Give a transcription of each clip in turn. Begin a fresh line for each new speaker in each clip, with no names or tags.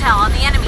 intel on the enemies.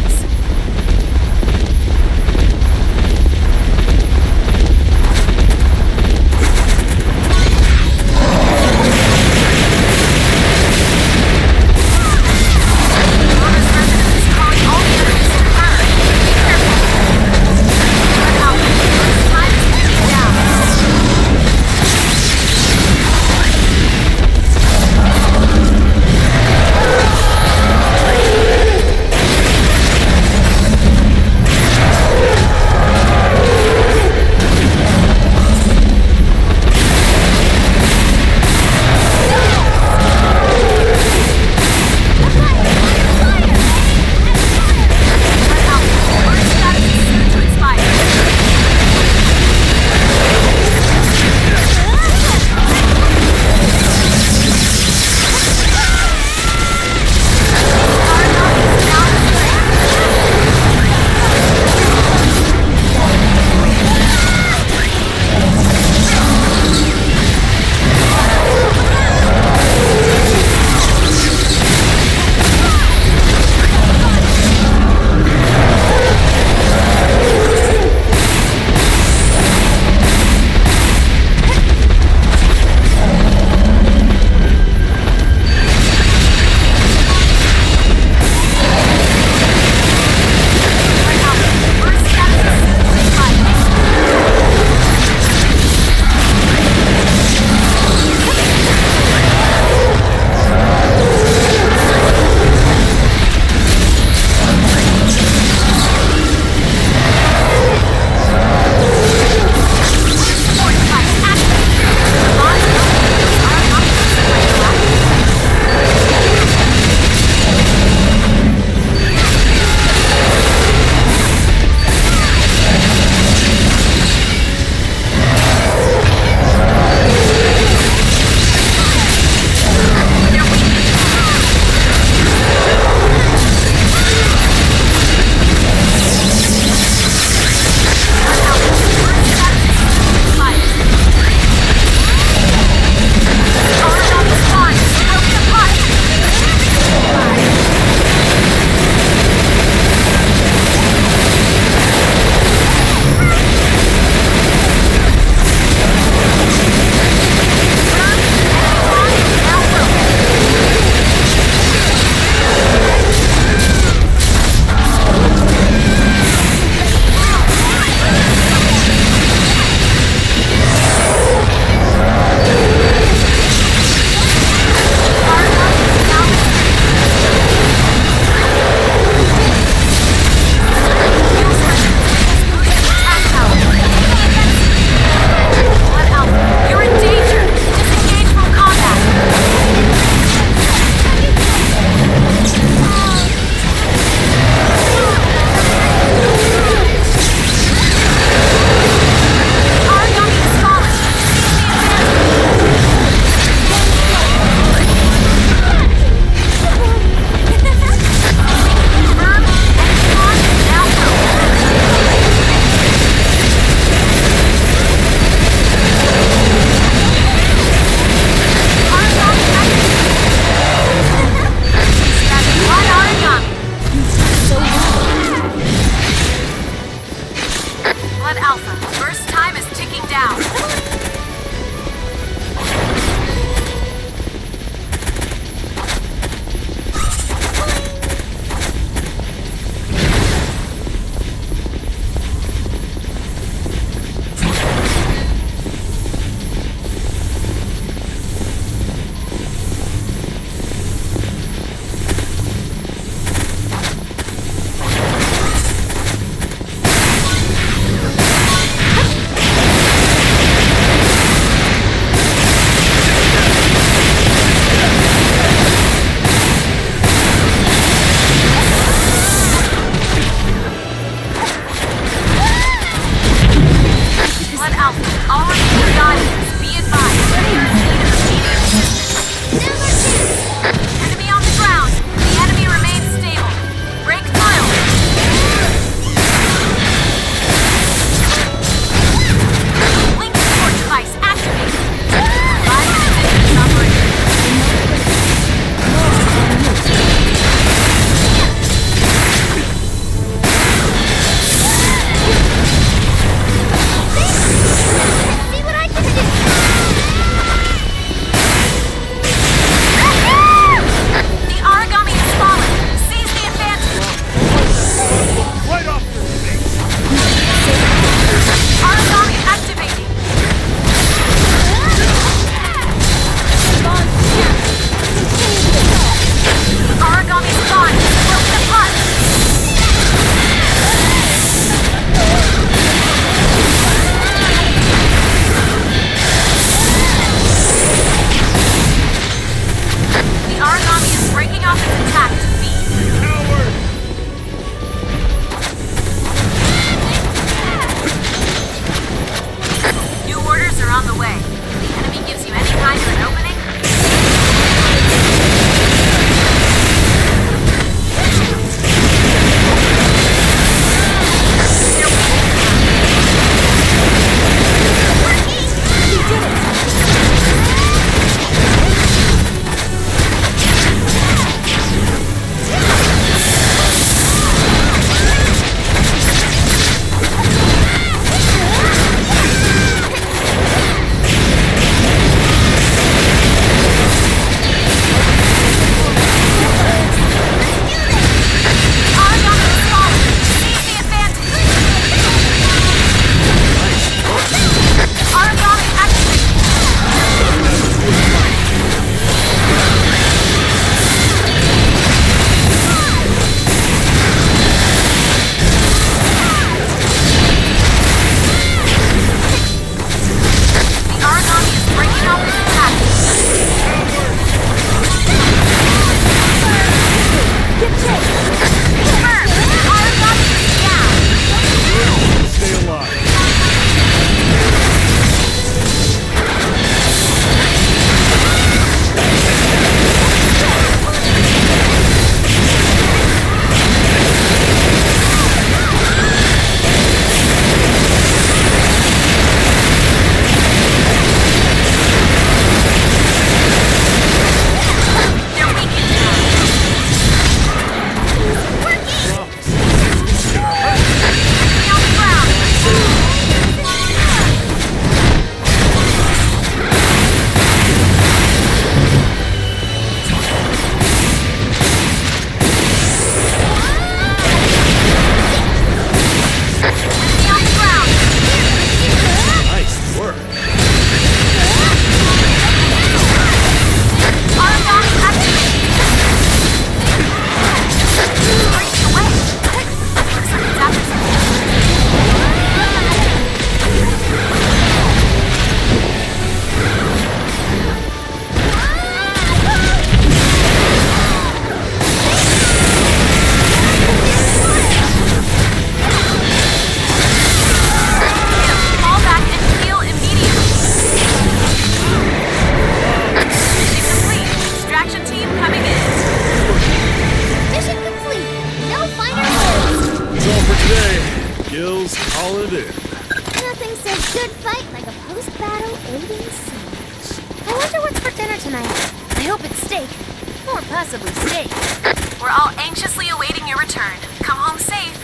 waiting so much. I wonder what's for dinner tonight. I hope it's steak. Or possibly steak.
We're all anxiously awaiting your return. Come home safe.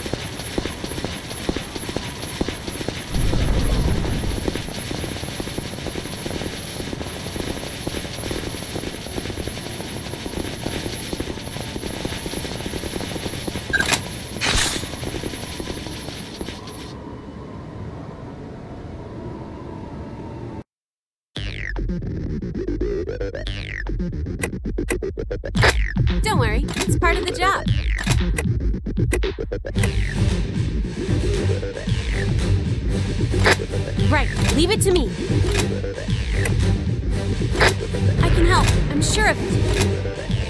Don't worry, it's part of the job. Right, leave it to me. I can help, I'm sure of it.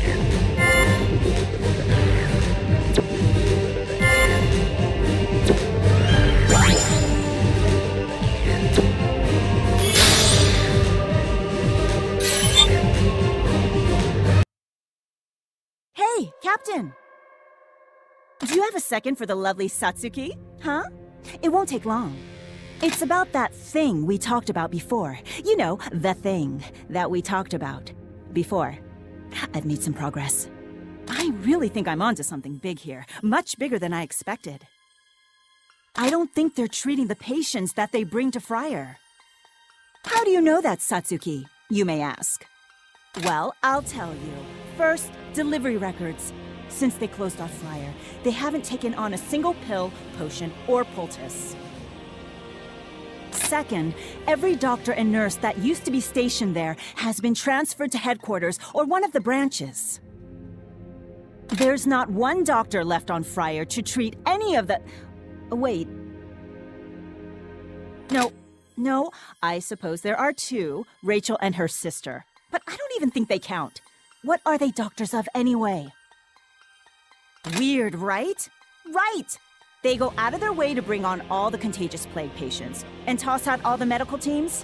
Hey, Captain! Do you have a second for the lovely Satsuki? Huh? It won't take long. It's about that thing we talked about before. You know, the thing that we talked about before. I've made some progress. I really think I'm onto something big here. Much bigger than I expected. I don't think they're treating the patients that they bring to Friar. How do you know that, Satsuki? You may ask. Well, I'll tell you. First, delivery records. Since they closed off Friar, they haven't taken on a single pill, potion, or poultice. Second, every doctor and nurse that used to be stationed there has been transferred to headquarters or one of the branches. There's not one doctor left on Friar to treat any of the... Wait. No, I suppose there are two, Rachel and her sister. But I don't even think they count. What are they doctors of anyway? Weird, right? Right! They go out of their way to bring on all the contagious plague patients and toss out all the medical teams?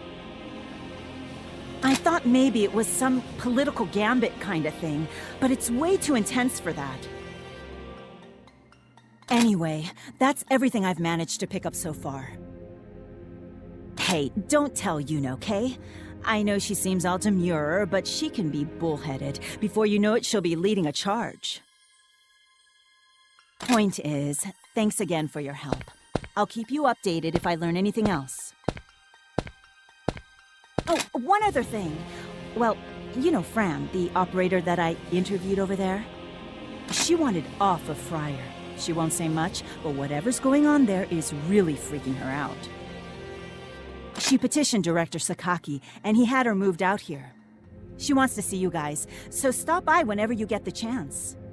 I thought maybe it was some political gambit kind of thing, but it's way too intense for that. Anyway, that's everything I've managed to pick up so far. Hey, don't tell Yuno, okay? I know she seems all demure, but she can be bullheaded. Before you know it, she'll be leading a charge. Point is, thanks again for your help. I'll keep you updated if I learn anything else. Oh, one other thing. Well, you know Fran, the operator that I interviewed over there? She wanted off of Friar. She won't say much, but whatever's going on there is really freaking her out. She petitioned Director Sakaki, and he had her moved out here. She wants to see you guys, so stop by whenever you get the chance.